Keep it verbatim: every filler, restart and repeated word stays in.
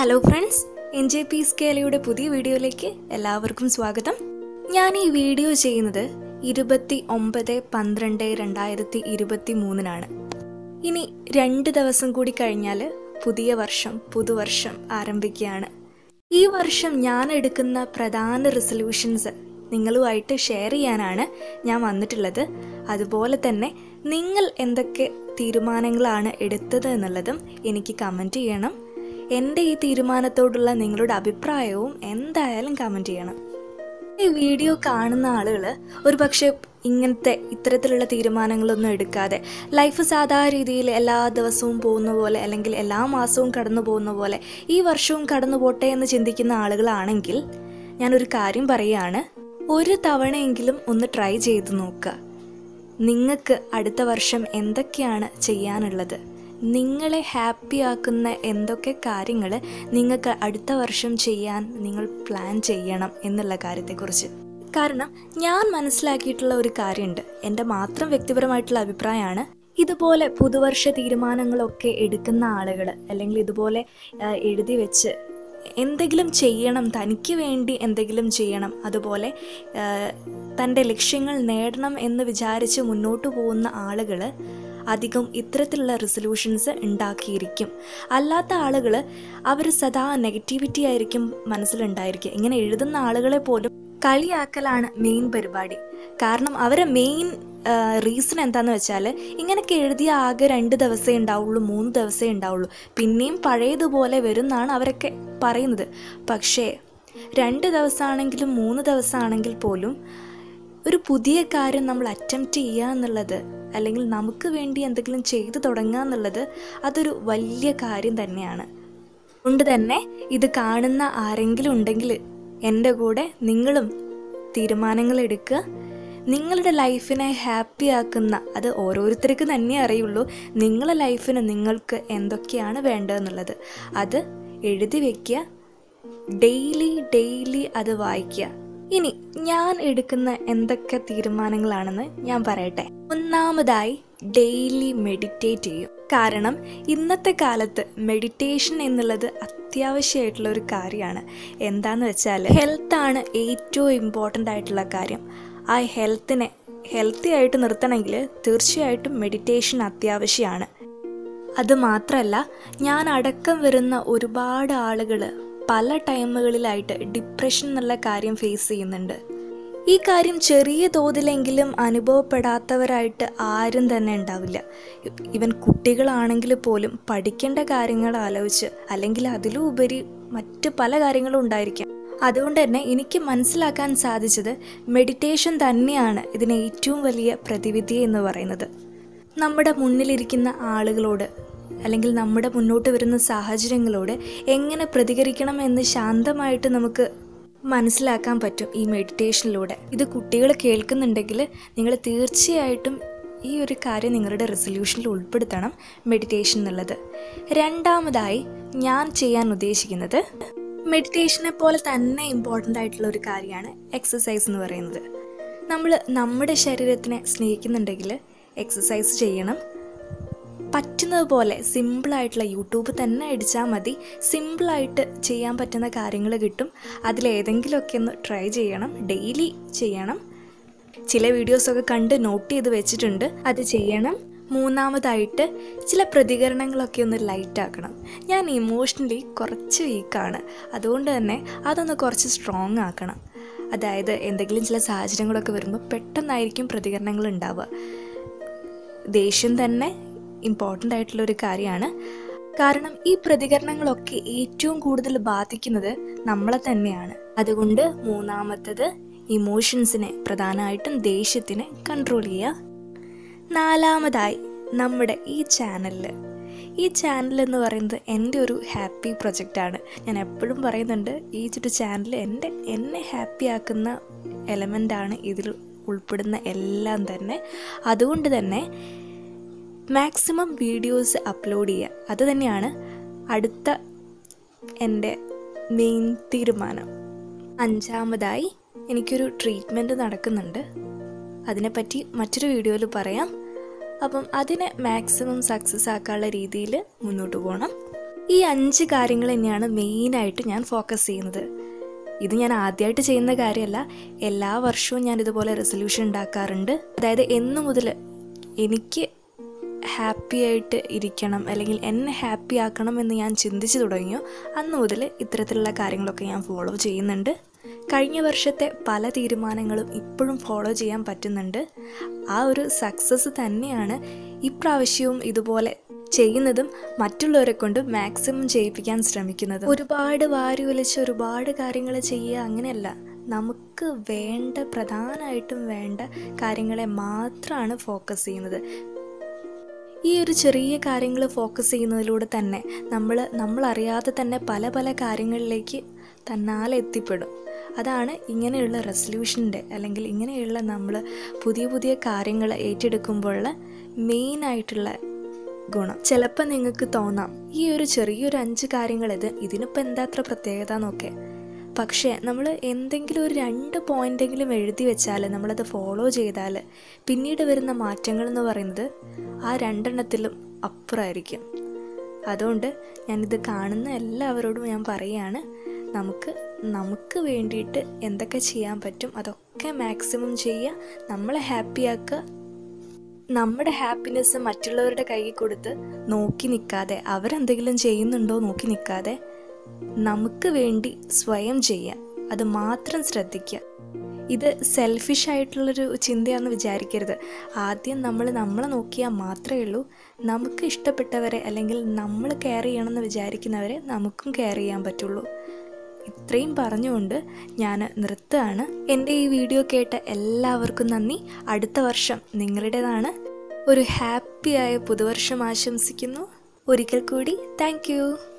Hello friends, N J P സ്കേലയുടെ പുതിയ വീഡിയോയിലേക്ക് എല്ലാവർക്കും സ്വാഗതം. ഞാൻ ഈ വീഡിയോ ചെയ്യുന്നത് ഇരുപത്തി ഒമ്പത് പന്ത്രണ്ട് രണ്ടായിരത്തി ഇരുപത്തി മൂന്നിനാണ്. ഇനി രണ്ട് ദിവസം കൂടി കഴിഞ്ഞാൽ പുതിയ വർഷം പുതുവർഷം ആരംഭിക്കുകയാണ്. ഈ വർഷം ഞാൻ എടുക്കുന്ന പ്രധാന റെസൊല്യൂഷൻസ് നിങ്ങളുമായിട്ട് ഷെയർ ചെയ്യാനാണ് ഞാൻ വന്നിട്ടുള്ളത്. അതുപോലെ തന്നെ നിങ്ങൾ എന്തൊക്കെ തീരുമാനങ്ങളാണ് എടുത്തത് എന്നുള്ളതും എനിക്ക് കമൻറ്റ് ചെയ്യണം. എൻ്റെ ഈ തീരുമാനത്തോടുള്ള നിങ്ങളുടെ അഭിപ്രായവും എന്തായാലും കമൻറ്റ് ചെയ്യണം. ഈ വീഡിയോ കാണുന്ന ആളുകൾ ഒരു പക്ഷേ ഇങ്ങനത്തെ ഇത്തരത്തിലുള്ള തീരുമാനങ്ങളൊന്നും എടുക്കാതെ ലൈഫ് സാധാരണ രീതിയിൽ എല്ലാ ദിവസവും പോകുന്ന പോലെ അല്ലെങ്കിൽ എല്ലാ മാസവും കടന്നു പോകുന്ന പോലെ ഈ വർഷവും കടന്നു പോട്ടെ എന്ന് ചിന്തിക്കുന്ന ആളുകളാണെങ്കിൽ ഞാനൊരു കാര്യം പറയുകയാണ്. ഒരു തവണയെങ്കിലും ഒന്ന് ട്രൈ ചെയ്ത് നോക്കുക. നിങ്ങൾക്ക് അടുത്ത വർഷം എന്തൊക്കെയാണ് ചെയ്യാനുള്ളത്, നിങ്ങളെ ഹാപ്പി ആക്കുന്ന എന്തൊക്കെ കാര്യങ്ങൾ നിങ്ങൾക്ക് അടുത്ത വർഷം ചെയ്യാൻ നിങ്ങൾ പ്ലാൻ ചെയ്യണം എന്നുള്ള കാര്യത്തെക്കുറിച്ച്. കാരണം ഞാൻ മനസ്സിലാക്കിയിട്ടുള്ള ഒരു കാര്യമുണ്ട്, എൻ്റെ മാത്രം വ്യക്തിപരമായിട്ടുള്ള അഭിപ്രായമാണ്. ഇതുപോലെ പുതുവർഷ തീരുമാനങ്ങളൊക്കെ എടുക്കുന്ന ആളുകൾ അല്ലെങ്കിൽ ഇതുപോലെ എഴുതി വെച്ച് എന്തെങ്കിലും ചെയ്യണം, തനിക്ക് വേണ്ടി എന്തെങ്കിലും ചെയ്യണം, അതുപോലെ തൻ്റെ ലക്ഷ്യങ്ങൾ നേടണം എന്ന് വിചാരിച്ച് മുന്നോട്ട് പോകുന്ന ആളുകൾ അധികം ഇത്തരത്തിലുള്ള റെസൊല്യൂഷൻസ് ഉണ്ടാക്കിയിരിക്കും. അല്ലാത്ത ആളുകൾ അവർ സദാ നെഗറ്റിവിറ്റി ആയിരിക്കും മനസ്സിലുണ്ടായിരിക്കുക. ഇങ്ങനെ എഴുതുന്ന ആളുകളെ പോലും കളിയാക്കലാണ് മെയിൻ പരിപാടി. കാരണം അവരെ മെയിൻ റീസൺ എന്താണെന്ന് വെച്ചാൽ ഇങ്ങനെയൊക്കെ എഴുതിയ ആകെ രണ്ട് ദിവസമേ ഉണ്ടാവുള്ളൂ, മൂന്ന് ദിവസമേ ഉണ്ടാവുള്ളൂ, പിന്നെയും പഴയതുപോലെ വരുന്നാണ് അവരൊക്കെ പറയുന്നത്. പക്ഷേ രണ്ട് ദിവസമാണെങ്കിലും മൂന്ന് ദിവസമാണെങ്കിൽ പോലും ഒരു പുതിയ കാര്യം നമ്മൾ അറ്റംപ്റ്റ് ചെയ്യുക എന്നുള്ളത് അല്ലെങ്കിൽ നമുക്ക് വേണ്ടി എന്തെങ്കിലും ചെയ്തു തുടങ്ങുക എന്നുള്ളത് അതൊരു വലിയ കാര്യം തന്നെയാണ്. അതുകൊണ്ട് തന്നെ ഇത് കാണുന്ന ആരെങ്കിലും ഉണ്ടെങ്കിൽ എൻ്റെ കൂടെ നിങ്ങളും തീരുമാനങ്ങൾ എടുക്കുക. നിങ്ങളുടെ ലൈഫിനെ ഹാപ്പി ആക്കുന്ന, അത് ഓരോരുത്തർക്ക് തന്നെ അറിയുള്ളൂ, നിങ്ങളുടെ ലൈഫിന് നിങ്ങൾക്ക് എന്തൊക്കെയാണ് വേണ്ടതെന്നുള്ളത് അത് എഴുതി വയ്ക്കുക. ഡെയിലി ഡെയിലി അത് വായിക്കുക. ഇനി ഞാൻ എടുക്കുന്ന എന്തൊക്കെ തീരുമാനങ്ങളാണെന്ന് ഞാൻ പറയട്ടെ. ഒന്നാമതായി ഡെയിലി മെഡിറ്റേറ്റ് ചെയ്യും. കാരണം ഇന്നത്തെ കാലത്ത് മെഡിറ്റേഷൻ എന്നുള്ളത് അത്യാവശ്യമായിട്ടുള്ള ഒരു കാര്യമാണ്. എന്താണെന്ന് വെച്ചാൽ ഹെൽത്താണ് ഏറ്റവും ഇമ്പോർട്ടൻ്റ് ആയിട്ടുള്ള കാര്യം. ആ ഹെൽത്തിനെ ഹെൽത്തി ആയിട്ട് നിർത്തണമെങ്കിൽ തീർച്ചയായിട്ടും മെഡിറ്റേഷൻ അത്യാവശ്യമാണ്. അതുമാത്രമല്ല, ഞാൻ അടക്കം വരുന്ന ഒരുപാട് ആളുകൾ പല ടൈമുകളിലായിട്ട് ഡിപ്രഷൻ എന്നുള്ള കാര്യം ഫേസ് ചെയ്യുന്നുണ്ട്. ഈ കാര്യം ചെറിയ തോതിലെങ്കിലും അനുഭവപ്പെടാത്തവരായിട്ട് ആരും തന്നെ ഉണ്ടാവില്ല. ഇവൻ കുട്ടികളാണെങ്കിൽ പോലും പഠിക്കേണ്ട കാര്യങ്ങൾ ആലോചിച്ച് അല്ലെങ്കിൽ അതിലും ഉപരി മറ്റ് പല കാര്യങ്ങളും ഉണ്ടായിരിക്കാം. അതുകൊണ്ട് തന്നെ എനിക്ക് മനസ്സിലാക്കാൻ സാധിച്ചത് മെഡിറ്റേഷൻ തന്നെയാണ് ഇതിന് ഏറ്റവും വലിയ പ്രതിവിധി എന്ന് പറയുന്നത്. നമ്മുടെ മുന്നിലിരിക്കുന്ന ആളുകളോട് അല്ലെങ്കിൽ നമ്മുടെ മുന്നോട്ട് വരുന്ന സാഹചര്യങ്ങളോട് എങ്ങനെ പ്രതികരിക്കണം എന്ന് ശാന്തമായിട്ട് നമുക്ക് മനസ്സിലാക്കാൻ പറ്റും ഈ മെഡിറ്റേഷനിലൂടെ. ഇത് കുട്ടികൾ കേൾക്കുന്നുണ്ടെങ്കിൽ നിങ്ങൾ തീർച്ചയായിട്ടും ഈ ഒരു കാര്യം നിങ്ങളുടെ റെസൊല്യൂഷനിൽ ഉൾപ്പെടുത്തണം, മെഡിറ്റേഷൻ എന്നുള്ളത്. രണ്ടാമതായി ഞാൻ ചെയ്യാൻ ഉദ്ദേശിക്കുന്നത് മെഡിറ്റേഷനെ പോലെ തന്നെ ഇമ്പോർട്ടൻ്റ് ആയിട്ടുള്ള ഒരു കാര്യമാണ് എക്സസൈസ് എന്ന് പറയുന്നത്. നമ്മൾ നമ്മുടെ ശരീരത്തിനെ സ്നേഹിക്കുന്നുണ്ടെങ്കിൽ എക്സസൈസ് ചെയ്യണം. പറ്റുന്നത് പോലെ സിമ്പിളായിട്ടുള്ള യൂട്യൂബ് തന്നെ അടിച്ചാൽ മതി, സിമ്പിളായിട്ട് ചെയ്യാൻ പറ്റുന്ന കാര്യങ്ങൾ കിട്ടും. അതിലേതെങ്കിലുമൊക്കെ ഒന്ന് ട്രൈ ചെയ്യണം, ഡെയിലി ചെയ്യണം. ചില വീഡിയോസൊക്കെ കണ്ട് നോട്ട് ചെയ്ത് വെച്ചിട്ടുണ്ട്, അത് ചെയ്യണം. മൂന്നാമതായിട്ട് ചില പ്രതികരണങ്ങളൊക്കെ ഒന്ന് ലൈറ്റ് ആക്കണം. ഞാൻ ഇമോഷണലി കുറച്ച് വീക്കാണ്, അതുകൊണ്ട് തന്നെ അതൊന്ന് കുറച്ച് സ്ട്രോങ് ആക്കണം. അതായത് എന്തെങ്കിലും ചില സാഹചര്യങ്ങളൊക്കെ വരുമ്പോൾ പെട്ടെന്നായിരിക്കും പ്രതികരണങ്ങൾ ഉണ്ടാവുക. ദേഷ്യം തന്നെ ഇമ്പോർട്ടൻ്റ് ആയിട്ടുള്ളൊരു കാര്യമാണ്. കാരണം ഈ പ്രതികരണങ്ങളൊക്കെ ഏറ്റവും കൂടുതൽ ബാധിക്കുന്നത് നമ്മളെ തന്നെയാണ്. അതുകൊണ്ട് മൂന്നാമത്തത് ഇമോഷൻസിനെ, പ്രധാനമായിട്ടും ദേഷ്യത്തിനെ കൺട്രോൾ ചെയ്യുക. നാലാമതായി നമ്മുടെ ഈ ചാനലിൽ ഈ ചാനൽ എന്ന് പറയുന്നത് എൻ്റെ ഒരു ഹാപ്പി പ്രൊജക്റ്റാണ്. ഞാൻ എപ്പോഴും പറയുന്നുണ്ട്, ഈ ഒരു ചാനൽ എൻ്റെ എന്നെ ഹാപ്പി ആക്കുന്ന എലമെൻ്റാണ് ഇതിൽ ഉൾപ്പെടുന്ന എല്ലാം തന്നെ. അതുകൊണ്ട് തന്നെ മാക്സിമം വീഡിയോസ് അപ്ലോഡ് ചെയ്യുക, അത് തന്നെയാണ് അടുത്ത എൻ്റെ മെയിൻ തീരുമാനം. അഞ്ചാമതായി എനിക്കൊരു ട്രീറ്റ്മെൻറ്റ് നടക്കുന്നുണ്ട്, അതിനെപ്പറ്റി മറ്റൊരു വീഡിയോയിൽ പറയാം. അപ്പം അതിനെ മാക്സിമം സക്സസ് ആക്കാനുള്ള രീതിയിൽ മുന്നോട്ട് പോകണം. ഈ അഞ്ച് കാര്യങ്ങൾ തന്നെയാണ് മെയിനായിട്ട് ഞാൻ ഫോക്കസ് ചെയ്യുന്നത്. ഇത് ഞാൻ ആദ്യമായിട്ട് ചെയ്യുന്ന കാര്യമല്ല, എല്ലാ വർഷവും ഞാൻ ഇതുപോലെ റെസൊല്യൂഷൻ ഉണ്ടാക്കാറുണ്ട്. അതായത് എന്നു മുതൽ എനിക്ക് ഹാപ്പി ആയിട്ട് ഇരിക്കണം അല്ലെങ്കിൽ എന്നെ ഹാപ്പി ആക്കണം എന്ന് ഞാൻ ചിന്തിച്ചു തുടങ്ങിയോ അന്ന് മുതൽ ഇത്തരത്തിലുള്ള കാര്യങ്ങളൊക്കെ ഞാൻ ഫോളോ ചെയ്യുന്നുണ്ട്. കഴിഞ്ഞ വർഷത്തെ പല തീരുമാനങ്ങളും ഇപ്പോഴും ഫോളോ ചെയ്യാൻ പറ്റുന്നുണ്ട്. ആ ഒരു സക്സസ് തന്നെയാണ് ഇപ്രാവശ്യവും ഇതുപോലെ ചെയ്യുന്നതും മറ്റുള്ളവരെ കൊണ്ട് മാക്സിമം ചെയ്യിപ്പിക്കാൻ ശ്രമിക്കുന്നത്. ഒരുപാട് വാരി വലിച്ച് ഒരുപാട് കാര്യങ്ങൾ ചെയ്യുക അങ്ങനെയല്ല. നമുക്ക് വേണ്ട പ്രധാനമായിട്ടും വേണ്ട കാര്യങ്ങളെ മാത്രമാണ് ഫോക്കസ് ചെയ്യുന്നത്. ഈ ഒരു ചെറിയ കാര്യങ്ങൾ ഫോക്കസ് ചെയ്യുന്നതിലൂടെ തന്നെ നമ്മൾ നമ്മളറിയാതെ തന്നെ പല പല കാര്യങ്ങളിലേക്ക് തന്നാലെ എത്തിപ്പെടും. അതാണ് ഇങ്ങനെയുള്ള റെസൊല്യൂഷൻ്റെ അല്ലെങ്കിൽ ഇങ്ങനെയുള്ള നമ്മൾ പുതിയ പുതിയ കാര്യങ്ങൾ ഏറ്റെടുക്കുമ്പോഴുള്ള മെയിനായിട്ടുള്ള ഗുണം. ചിലപ്പോൾ നിങ്ങൾക്ക് തോന്നാം ഈ ഒരു ചെറിയൊരു അഞ്ച് കാര്യങ്ങളിത് ഇതിനിപ്പോൾ എന്താ അത്ര പ്രത്യേകത എന്നൊക്കെ. പക്ഷേ നമ്മൾ എന്തെങ്കിലും ഒരു രണ്ട് പോയിൻ്റെങ്കിലും എഴുതി വെച്ചാൽ, നമ്മളത് ഫോളോ ചെയ്താൽ പിന്നീട് വരുന്ന മാറ്റങ്ങൾ എന്ന് പറയുന്നത് ആ രണ്ടെണ്ണത്തിലും അപ്പുറമായിരിക്കും. അതുകൊണ്ട് ഞാനിത് കാണുന്ന എല്ലാവരോടും ഞാൻ പറയുകയാണ്, നമുക്ക് നമുക്ക് വേണ്ടിയിട്ട് എന്തൊക്കെ ചെയ്യാൻ പറ്റും അതൊക്കെ മാക്സിമം ചെയ്യുക. നമ്മളെ ഹാപ്പിയാക്കുക. നമ്മുടെ ഹാപ്പിനെസ് മറ്റുള്ളവരുടെ കയ്യിൽ കൊടുത്ത് നോക്കി നിൽക്കാതെ, അവരെന്തെങ്കിലും ചെയ്യുന്നുണ്ടോ നോക്കി നിൽക്കാതെ നമുക്ക് വേണ്ടി സ്വയം ചെയ്യാം. അത് മാത്രം ശ്രദ്ധിക്കുക. ഇത് സെൽഫിഷ് ആയിട്ടുള്ളൊരു ചിന്തയാണെന്ന് വിചാരിക്കരുത്. ആദ്യം നമ്മൾ നമ്മളെ നോക്കിയാൽ മാത്രമേ ഉള്ളൂ നമുക്ക് ഇഷ്ടപ്പെട്ടവരെ അല്ലെങ്കിൽ നമ്മൾ കെയർ ചെയ്യണമെന്ന് വിചാരിക്കുന്നവരെ നമുക്കും കെയർ ചെയ്യാൻ പറ്റുള്ളൂ. ഇത്രയും പറഞ്ഞുകൊണ്ട് ഞാൻ നിർത്തുകയാണ്. എൻ്റെ ഈ വീഡിയോ കേട്ട എല്ലാവർക്കും നന്ദി. അടുത്ത വർഷം നിങ്ങളുടേതാണ്. ഒരു ഹാപ്പിയായ പുതുവർഷം ആശംസിക്കുന്നു. ഒരിക്കൽ കൂടി താങ്ക് യു.